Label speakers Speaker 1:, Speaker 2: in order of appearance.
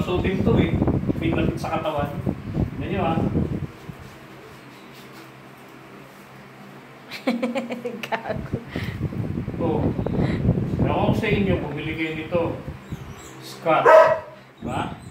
Speaker 1: suotin to eh. Fit na fit sa katawan. Yan nyo ah.
Speaker 2: Gago.
Speaker 1: Oh. Ewan ko sa inyo, bumili kayo nito. Scott. Diba?